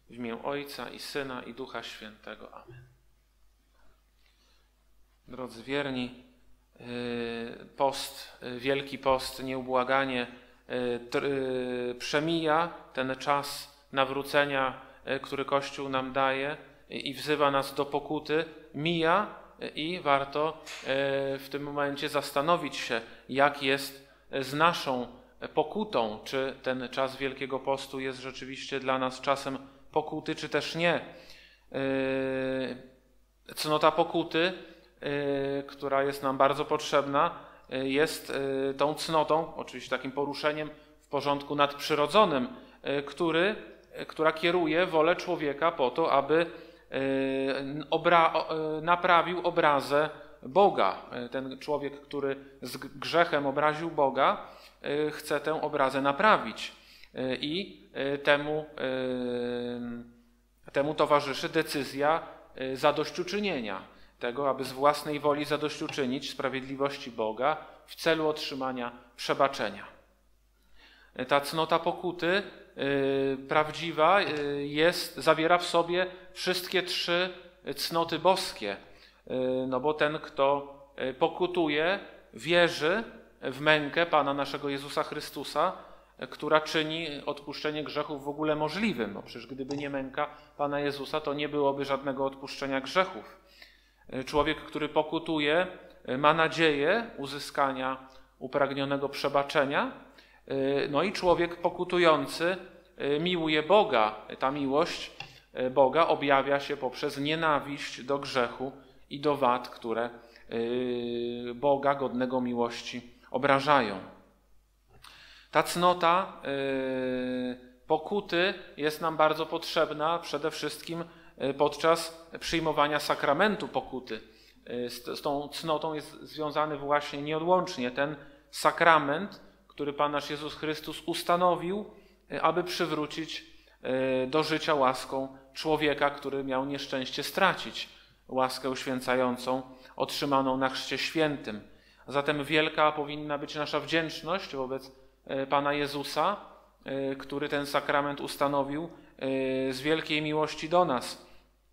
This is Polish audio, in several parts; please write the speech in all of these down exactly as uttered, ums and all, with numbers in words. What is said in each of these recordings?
W imię Ojca i Syna i Ducha Świętego. Amen. Drodzy wierni, post, Wielki Post nieubłaganie przemija, ten czas nawrócenia, który Kościół nam daje i wzywa nas do pokuty, mija i warto w tym momencie zastanowić się, jak jest z naszą pokutą, czy ten czas Wielkiego Postu jest rzeczywiście dla nas czasem pokuty, czy też nie. Cnota pokuty, która jest nam bardzo potrzebna, jest tą cnotą, oczywiście takim poruszeniem w porządku nadprzyrodzonym, który, która kieruje wolę człowieka po to, aby obra, naprawił obrazę Boga. Ten człowiek, który z grzechem obraził Boga, chce tę obrazę naprawić i temu, temu towarzyszy decyzja zadośćuczynienia, tego, aby z własnej woli zadośćuczynić sprawiedliwości Boga w celu otrzymania przebaczenia. Ta cnota pokuty prawdziwa jest, zawiera w sobie wszystkie trzy cnoty boskie, no bo ten, kto pokutuje, wierzy w mękę Pana naszego Jezusa Chrystusa, która czyni odpuszczenie grzechów w ogóle możliwym. No przecież gdyby nie męka Pana Jezusa, to nie byłoby żadnego odpuszczenia grzechów. Człowiek, który pokutuje, ma nadzieję uzyskania upragnionego przebaczenia, no i człowiek pokutujący miłuje Boga. Ta miłość Boga objawia się poprzez nienawiść do grzechu i do wad, które Boga godnego miłości obrażają. Ta cnota pokuty jest nam bardzo potrzebna przede wszystkim podczas przyjmowania sakramentu pokuty. Z, z tą cnotą jest związany właśnie nieodłącznie ten sakrament, który Pan nasz Jezus Chrystus ustanowił, aby przywrócić do życia łaską człowieka, który miał nieszczęście stracić łaskę uświęcającą otrzymaną na Chrzcie Świętym. Zatem wielka powinna być nasza wdzięczność wobec Pana Jezusa, który ten sakrament ustanowił z wielkiej miłości do nas,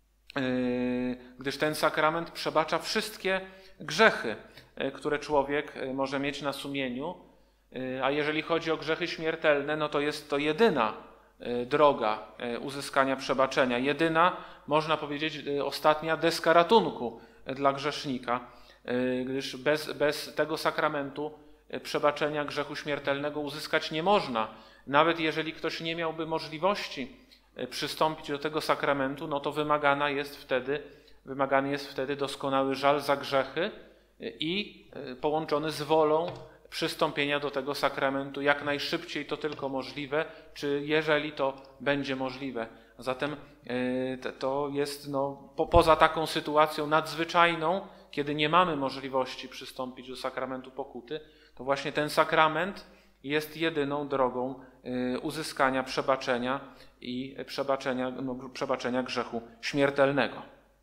gdyż ten sakrament przebacza wszystkie grzechy, które człowiek może mieć na sumieniu, a jeżeli chodzi o grzechy śmiertelne, no to jest to jedyna droga uzyskania przebaczenia, jedyna, można powiedzieć, ostatnia deska ratunku dla grzesznika, gdyż bez, bez tego sakramentu przebaczenia grzechu śmiertelnego uzyskać nie można. Nawet jeżeli ktoś nie miałby możliwości przystąpić do tego sakramentu, no to wymagana jest wtedy, wymagany jest wtedy doskonały żal za grzechy i połączony z wolą przystąpienia do tego sakramentu jak najszybciej to tylko możliwe, czy jeżeli to będzie możliwe. Zatem to jest no, po, poza taką sytuacją nadzwyczajną, kiedy nie mamy możliwości przystąpić do sakramentu pokuty, to właśnie ten sakrament jest jedyną drogą uzyskania przebaczenia i przebaczenia, no, przebaczenia grzechu śmiertelnego.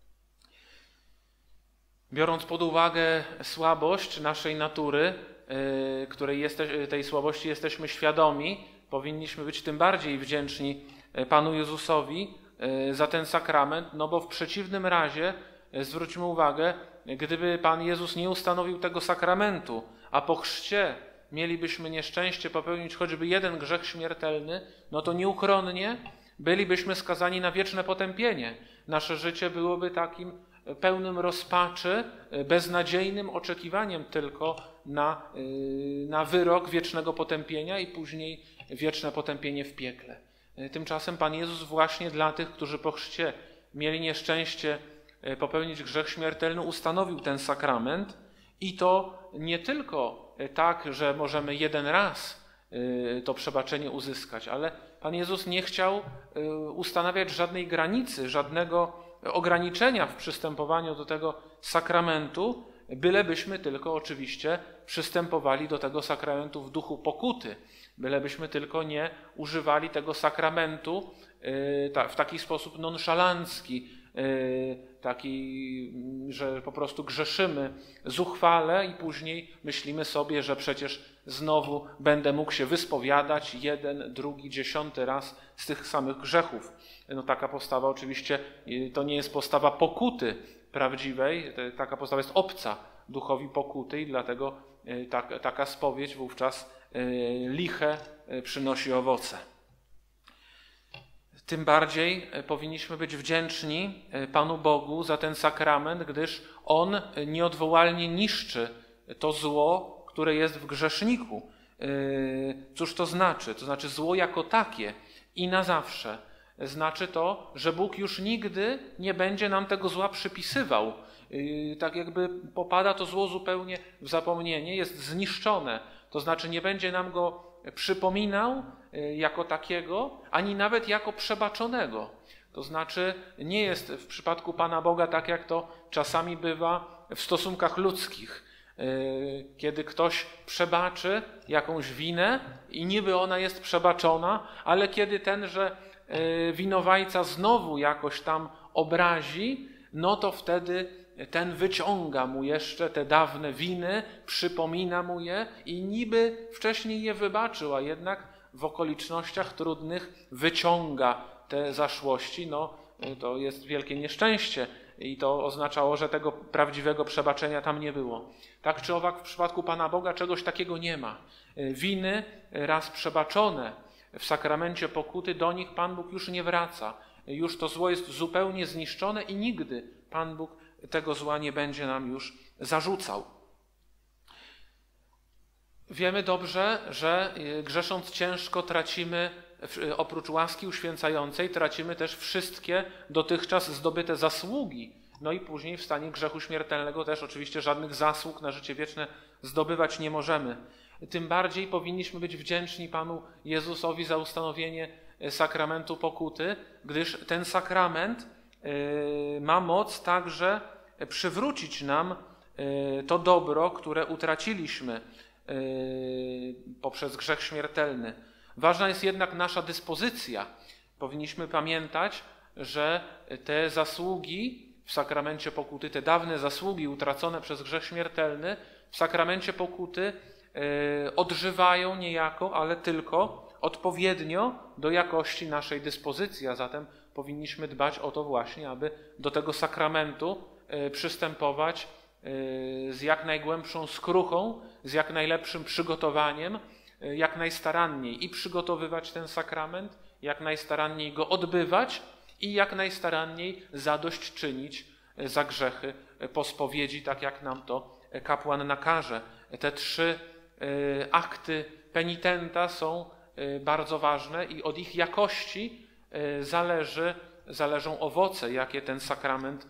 Biorąc pod uwagę słabość naszej natury, której jeste, tej słabości jesteśmy świadomi, powinniśmy być tym bardziej wdzięczni Panu Jezusowi za ten sakrament, no bo w przeciwnym razie, zwróćmy uwagę, gdyby Pan Jezus nie ustanowił tego sakramentu, a po chrzcie mielibyśmy nieszczęście popełnić choćby jeden grzech śmiertelny, no to nieuchronnie bylibyśmy skazani na wieczne potępienie. Nasze życie byłoby takim pełnym rozpaczy, beznadziejnym oczekiwaniem tylko na, na wyrok wiecznego potępienia i później wieczne potępienie w piekle. Tymczasem Pan Jezus właśnie dla tych, którzy po chrzcie mieli nieszczęście popełnić grzech śmiertelny, ustanowił ten sakrament i to nie tylko tak, że możemy jeden raz to przebaczenie uzyskać, ale Pan Jezus nie chciał ustanawiać żadnej granicy, żadnego ograniczenia w przystępowaniu do tego sakramentu, bylebyśmy tylko oczywiście przystępowali do tego sakramentu w duchu pokuty, bylebyśmy tylko nie używali tego sakramentu w taki sposób nonszalancki, taki, że po prostu grzeszymy zuchwale i później myślimy sobie, że przecież znowu będę mógł się wyspowiadać jeden, drugi, dziesiąty raz z tych samych grzechów. No taka postawa oczywiście to nie jest postawa pokuty prawdziwej, taka postawa jest obca duchowi pokuty i dlatego tak, taka spowiedź wówczas liche przynosi owoce. Tym bardziej powinniśmy być wdzięczni Panu Bogu za ten sakrament, gdyż On nieodwołalnie niszczy to zło, które jest w grzeszniku. Cóż to znaczy? To znaczy zło jako takie i na zawsze. Znaczy to, że Bóg już nigdy nie będzie nam tego zła przypisywał. Tak jakby popada to zło zupełnie w zapomnienie, jest zniszczone. To znaczy nie będzie nam go przypominał jako takiego, ani nawet jako przebaczonego. To znaczy nie jest w przypadku Pana Boga tak, jak to czasami bywa w stosunkach ludzkich. Kiedy ktoś przebaczy jakąś winę i niby ona jest przebaczona, ale kiedy tenże winowajca znowu jakoś tam obrazi, no to wtedy ten wyciąga mu jeszcze te dawne winy, przypomina mu je i niby wcześniej je wybaczył, a jednak w okolicznościach trudnych wyciąga te zaszłości. No to jest wielkie nieszczęście i to oznaczało, że tego prawdziwego przebaczenia tam nie było. Tak czy owak w przypadku Pana Boga czegoś takiego nie ma. Winy raz przebaczone w sakramencie pokuty, do nich Pan Bóg już nie wraca. Już to zło jest zupełnie zniszczone i nigdy Pan Bóg tego zła nie będzie nam już zarzucał. Wiemy dobrze, że grzesząc ciężko tracimy, oprócz łaski uświęcającej, tracimy też wszystkie dotychczas zdobyte zasługi. No i później w stanie grzechu śmiertelnego też oczywiście żadnych zasług na życie wieczne zdobywać nie możemy. Tym bardziej powinniśmy być wdzięczni Panu Jezusowi za ustanowienie sakramentu pokuty, gdyż ten sakrament ma moc także przywrócić nam to dobro, które utraciliśmy poprzez grzech śmiertelny. Ważna jest jednak nasza dyspozycja. Powinniśmy pamiętać, że te zasługi w sakramencie pokuty, te dawne zasługi utracone przez grzech śmiertelny w sakramencie pokuty odżywają niejako, ale tylko odpowiednio do jakości naszej dyspozycji, a zatem powinniśmy dbać o to właśnie, aby do tego sakramentu przystępować z jak najgłębszą skruchą, z jak najlepszym przygotowaniem, jak najstaranniej i przygotowywać ten sakrament, jak najstaranniej go odbywać i jak najstaranniej zadośćczynić za grzechy po spowiedzi, tak jak nam to kapłan nakaże. Te trzy akty penitenta są bardzo ważne i od ich jakości zależy, zależą owoce, jakie ten sakrament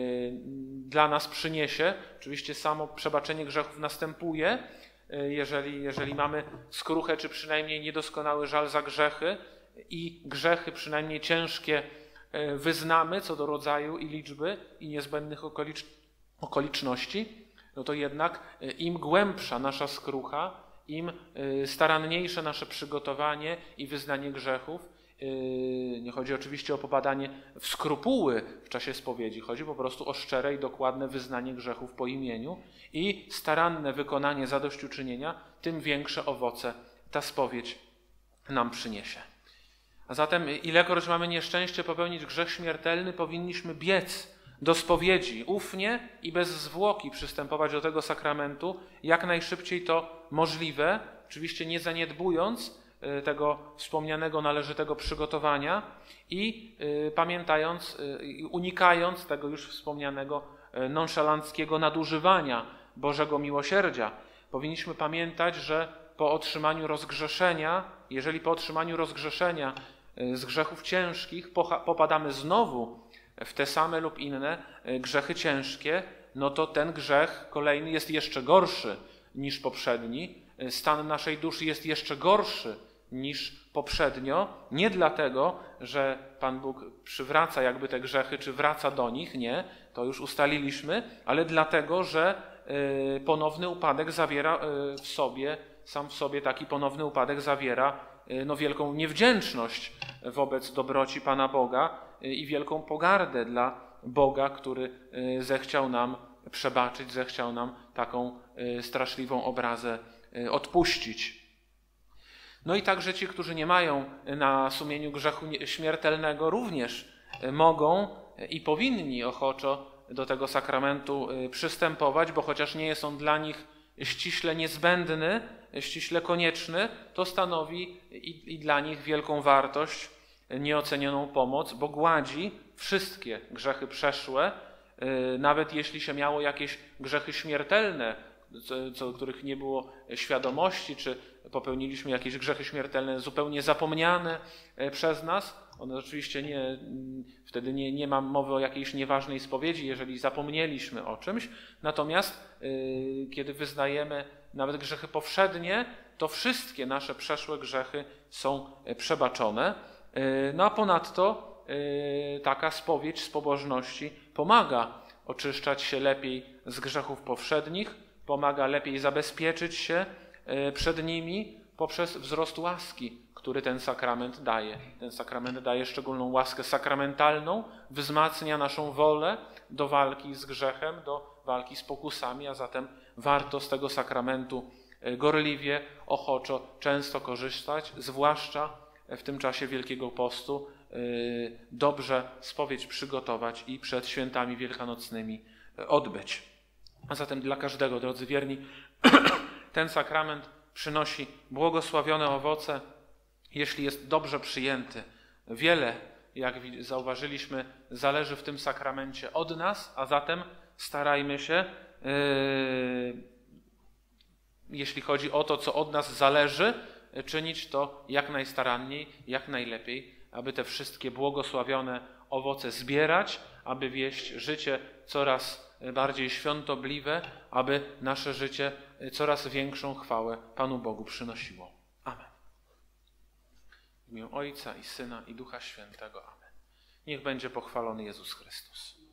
dla nas przyniesie. Oczywiście samo przebaczenie grzechów następuje, jeżeli, jeżeli mamy skruchę, czy przynajmniej niedoskonały żal za grzechy i grzechy przynajmniej ciężkie wyznamy co do rodzaju i liczby i niezbędnych okolicz, okoliczności, no to jednak im głębsza nasza skrucha, im staranniejsze nasze przygotowanie i wyznanie grzechów, nie chodzi oczywiście o popadanie w skrupuły w czasie spowiedzi, chodzi po prostu o szczere i dokładne wyznanie grzechów po imieniu i staranne wykonanie zadośćuczynienia, tym większe owoce ta spowiedź nam przyniesie. A zatem ilekroć mamy nieszczęście popełnić grzech śmiertelny, powinniśmy biec do spowiedzi, ufnie i bez zwłoki przystępować do tego sakramentu, jak najszybciej to możliwe, oczywiście nie zaniedbując tego wspomnianego należytego przygotowania i pamiętając, unikając tego już wspomnianego nonszalanckiego nadużywania Bożego miłosierdzia. Powinniśmy pamiętać, że po otrzymaniu rozgrzeszenia, jeżeli po otrzymaniu rozgrzeszenia z grzechów ciężkich popadamy znowu w te same lub inne grzechy ciężkie, no to ten grzech kolejny jest jeszcze gorszy niż poprzedni. Stan naszej duszy jest jeszcze gorszy niż poprzednio. Nie dlatego, że Pan Bóg przywraca jakby te grzechy, czy wraca do nich, nie, to już ustaliliśmy, ale dlatego, że ponowny upadek zawiera w sobie, sam w sobie taki ponowny upadek zawiera no, wielką niewdzięczność wobec dobroci Pana Boga i wielką pogardę dla Boga, który zechciał nam przebaczyć, zechciał nam taką straszliwą obrazę odpuścić. No i także ci, którzy nie mają na sumieniu grzechu śmiertelnego, również mogą i powinni ochoczo do tego sakramentu przystępować, bo chociaż nie jest on dla nich ściśle niezbędny, ściśle konieczny, to stanowi i, i dla nich wielką wartość, nieocenioną pomoc, bo gładzi wszystkie grzechy przeszłe, nawet jeśli się miało jakieś grzechy śmiertelne, co, co, których nie było świadomości, czy popełniliśmy jakieś grzechy śmiertelne zupełnie zapomniane przez nas. One oczywiście nie, wtedy nie, nie ma mowy o jakiejś nieważnej spowiedzi, jeżeli zapomnieliśmy o czymś. Natomiast yy, kiedy wyznajemy nawet grzechy powszednie, to wszystkie nasze przeszłe grzechy są przebaczone. Yy, no a ponadto yy, taka spowiedź z pobożności pomaga oczyszczać się lepiej z grzechów powszednich, pomaga lepiej zabezpieczyć się przed nimi poprzez wzrost łaski, który ten sakrament daje. Ten sakrament daje szczególną łaskę sakramentalną, wzmacnia naszą wolę do walki z grzechem, do walki z pokusami, a zatem warto z tego sakramentu gorliwie, ochoczo, często korzystać, zwłaszcza w tym czasie Wielkiego Postu, dobrze spowiedź przygotować i przed świętami wielkanocnymi odbyć. A zatem dla każdego, drodzy wierni, ten sakrament przynosi błogosławione owoce, jeśli jest dobrze przyjęty. Wiele, jak zauważyliśmy, zależy w tym sakramencie od nas, a zatem starajmy się, yy, jeśli chodzi o to, co od nas zależy, czynić to jak najstaranniej, jak najlepiej, aby te wszystkie błogosławione owoce zbierać, aby wieść życie coraz bardziej świątobliwe, aby nasze życie coraz większą chwałę Panu Bogu przynosiło. Amen. W imię Ojca i Syna i Ducha Świętego. Amen. Niech będzie pochwalony Jezus Chrystus.